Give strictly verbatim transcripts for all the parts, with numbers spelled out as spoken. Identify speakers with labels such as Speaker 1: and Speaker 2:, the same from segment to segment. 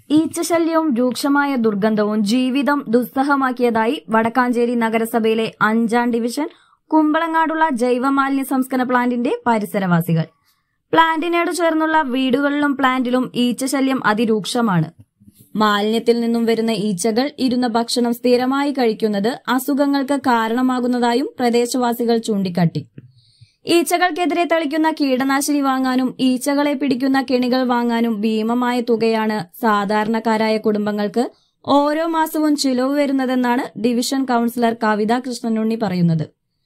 Speaker 1: ഈച്ചശല്യവും രൂക്ഷമായ ദുർഗന്ധവും ജീവിതം ദുസ്സഹമാക്കിയതായി വടക്കാഞ്ചേരി നഗരസഭയിലെ അഞ്ചാം ഡിവിഷൻ കുമ്പളങ്ങാടുള്ള ജൈവമാലിന്യ സംസ്കരണ പ്ലാന്റിന്റെ പരിസരവാസികൾ. പ്ലാന്റിനോട് ചേർന്നുള്ള വീടുകളിലും പ്ലാന്റിലും ഈച്ചശല്യം അതിരൂക്ഷമാണ്. മാലിന്യത്തിൽ നിന്നും വരുന്ന ഈച്ചകൾ ഇരുന്ന ഭക്ഷണം സ്ഥിരമായി കഴിക്കുന്നത് അസുഖങ്ങൾക്ക് കാരണമാകുന്നതായും പ്രദേശവാസികൾ ചൂണ്ടിക്കാട്ടി. ഈച്ചകൾക്കെതിരെ തളിക്കുന്ന കീടനാശിനി വാങ്ങാനും ഈച്ചകളെ പിടിക്കുന്ന കെണികൾ വാങ്ങാനും ഭീമമായ തുകയാണ് സാധാരണക്കാരായ കുടുംബങ്ങൾക്ക് ഓരോ മാസവും ചിലവ് വരുന്നതെന്നാണ് ഡിവിഷൻ കൌൺസിലർ കവിത കൃഷ്ണനുണ്ണി പറയുന്നത്.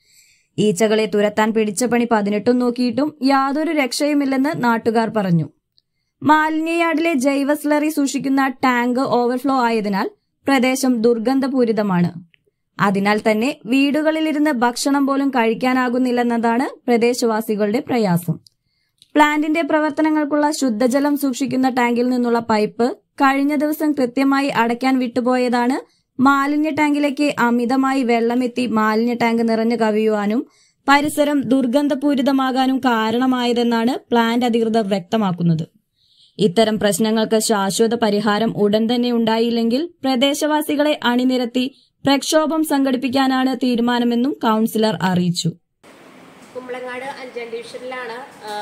Speaker 1: ഈച്ചകളെ തുരത്താൻ പിടിച്ച പണി പതിനെട്ടും നോക്കിയിട്ടും യാതൊരു രക്ഷയുമില്ലെന്ന് നാട്ടുകാർ പറഞ്ഞു. മാലിന്യയാർഡിലെ ജൈവ സ്ലറി സൂക്ഷിക്കുന്ന ടാങ്ക് ഓവർഫ്ലോ ആയതിനാൽ പ്രദേശം ദുർഗന്ധപൂരിതമാണ്. അതിനാൽ തന്നെ വീടുകളിലിരുന്ന് ഭക്ഷണം പോലും കഴിക്കാനാകുന്നില്ലെന്നതാണ് പ്രദേശവാസികളുടെ പ്രയാസം. പ്ലാന്റിന്റെ പ്രവർത്തനങ്ങൾക്കുള്ള ശുദ്ധജലം സൂക്ഷിക്കുന്ന ടാങ്കിൽ നിന്നുള്ള പൈപ്പ് കഴിഞ്ഞ ദിവസം കൃത്യമായി അടയ്ക്കാൻ വിട്ടുപോയതാണ് മാലിന്യ ടാങ്കിലേക്ക് അമിതമായി വെള്ളമെത്തി മാലിന്യ ടാങ്ക് നിറഞ്ഞു കവിയുവാനും പരിസരം ദുർഗന്ധപൂരിതമാകാനും കാരണമായതെന്നാണ് പ്ലാന്റ് അധികൃതർ വ്യക്തമാക്കുന്നത്. ഇത്തരം പ്രശ്നങ്ങൾക്ക് ശാശ്വത പരിഹാരം ഉടൻ തന്നെ ഉണ്ടായില്ലെങ്കിൽ പ്രദേശവാസികളെ അണിനിരത്തി പ്രക്ഷോഭം സംഘടിപ്പിക്കാനാണ് തീരുമാനമെന്നും കൌൺസിലർ അറിയിച്ചു.
Speaker 2: കുമ്പളങ്ങാട് അഞ്ചാം ഡിവിഷനിലാണ്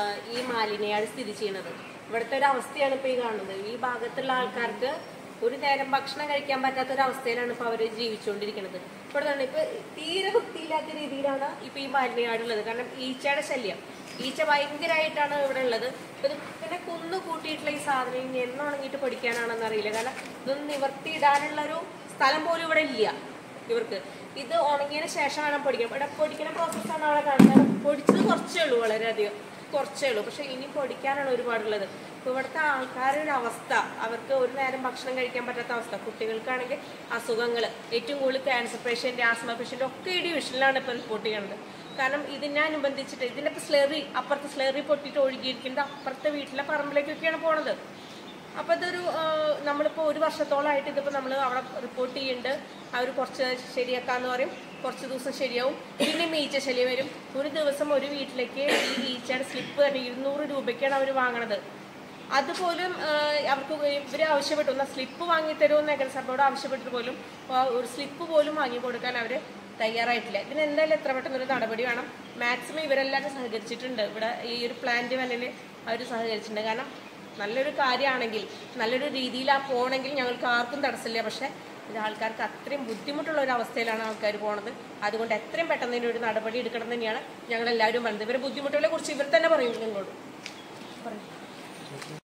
Speaker 2: ഈ മാലിന്യയാർഡ് സ്ഥിതി ചെയ്യുന്നത്. ഇവിടുത്തെ ഒരു അവസ്ഥയാണ് ഇപ്പോൾ ഈ കാണുന്നത്. ഈ ഭാഗത്തുള്ള ആൾക്കാർക്ക് ഒരു നേരം ഭക്ഷണം കഴിക്കാൻ പറ്റാത്ത ഒരു അവസ്ഥയിലാണ് ഇപ്പോൾ അവർ ജീവിച്ചുകൊണ്ടിരിക്കുന്നത്. ഇപ്പോൾ ഇപ്പൊ തീരെ വൃത്തിയില്ലാത്ത രീതിയിലാണ് ഇപ്പൊ ഈ മാലിന്യയാർഡ് ഉള്ളത്. കാരണം ഈച്ചയുടെ ശല്യം, ഈച്ച ഭയങ്കരമായിട്ടാണ് ഇവിടെ ഉള്ളത്. ഇത് പിന്നെ കുന്നു കൂട്ടിയിട്ടുള്ള ഈ സാധനം ഇനി എന്നുണങ്ങിയിട്ട് പൊടിക്കാനാണെന്ന് അറിയില്ല. കാരണം ഇതൊന്നും നിവർത്തിയിടാനുള്ള ഒരു സ്ഥലം പോലും ഇവിടെ ഇല്ല ഇവർക്ക്. ഇത് ഉണങ്ങിയതിന് ശേഷം വേണം പൊടിക്കാൻ. ഇവിടെ പൊടിക്കുന്ന പ്രോസസ്സാണ് അവിടെ കാണുന്നത്. പൊടിച്ചത് കുറച്ചേ ഉള്ളൂ, വളരെയധികം കുറച്ചേ ഉള്ളൂ. പക്ഷെ ഇനി പൊടിക്കാനാണ് ഒരുപാടുള്ളത്. ഇപ്പോൾ ഇവിടുത്തെ ആൾക്കാരുടെ അവസ്ഥ, അവർക്ക് ഒരു നേരം ഭക്ഷണം കഴിക്കാൻ പറ്റാത്ത അവസ്ഥ. കുട്ടികൾക്കാണെങ്കിൽ അസുഖങ്ങൾ, ഏറ്റവും കൂടുതൽ ക്യാൻസർ പേഷ്യൻ്റ്, ആസ്മ പേഷ്യൻ്റ് ഒക്കെ ഈ ഡിവിഷനിലാണ് ഇപ്പോൾ റിപ്പോർട്ട് ചെയ്യുന്നത്. കാരണം ഇതിനനുബന്ധിച്ചിട്ട് ഇതിൻ്റെ ഇപ്പോൾ സ്ലറി, അപ്പുറത്തെ സ്ലറി പൊട്ടിയിട്ട് ഒഴുകിയിരിക്കുന്നത് അപ്പുറത്തെ വീട്ടിലെ പറമ്പിലേക്കൊക്കെയാണ് പോണത്. അപ്പോൾ ഇതൊരു നമ്മളിപ്പോൾ ഒരു വർഷത്തോളമായിട്ട് ഇതിപ്പോൾ നമ്മൾ അവിടെ റിപ്പോർട്ട് ചെയ്യുന്നുണ്ട്. അവർ കുറച്ച് ശരിയാക്കാന്ന് പറയും, കുറച്ച് ദിവസം ശരിയാവും, പിന്നെയും ഈച്ച ശല്യം വരും. ഒരു ദിവസം ഒരു വീട്ടിലേക്ക് ഈ ഈച്ചയുടെ സ്ലിപ്പ് തന്നെ ഇരുന്നൂറ് രൂപയ്ക്കാണ് അവർ വാങ്ങണത്. അതുപോലും അവർക്ക് ഇവർ ആവശ്യപ്പെട്ടു, എന്നാൽ സ്ലിപ്പ് വാങ്ങിത്തരുമെന്ന് നഗരസഭയോട് ആവശ്യപ്പെട്ടിട്ട് പോലും ഒരു സ്ലിപ്പ് പോലും വാങ്ങി കൊടുക്കാൻ അവർ തയ്യാറായിട്ടില്ല. ഇതിന് എന്തായാലും എത്ര പെട്ടെന്നൊരു നടപടി വേണം. മാക്സിമം ഇവരെല്ലാവരും സഹകരിച്ചിട്ടുണ്ട്. ഇവിടെ ഈ ഒരു പ്ലാന്റ് വന്നിൽ അവർ സഹകരിച്ചിട്ടുണ്ട്. കാരണം നല്ലൊരു കാര്യമാണെങ്കിൽ, നല്ലൊരു രീതിയിൽ ആ പോകണമെങ്കിൽ ഞങ്ങൾക്ക് ആർക്കും തടസ്സമില്ല. പക്ഷെ ഇത് ആൾക്കാർക്ക് അത്രയും ബുദ്ധിമുട്ടുള്ള ഒരു അവസ്ഥയിലാണ് ആൾക്കാർ പോണത്. അതുകൊണ്ട് എത്രയും പെട്ടെന്ന് ഇതിനൊരു നടപടി എടുക്കണം തന്നെയാണ് ഞങ്ങളെല്ലാവരും പറയുന്നത്. ഇവരെ ബുദ്ധിമുട്ടുകളെ കുറിച്ച് ഇവർ തന്നെ പറയും, ഞങ്ങളോട് പറയും.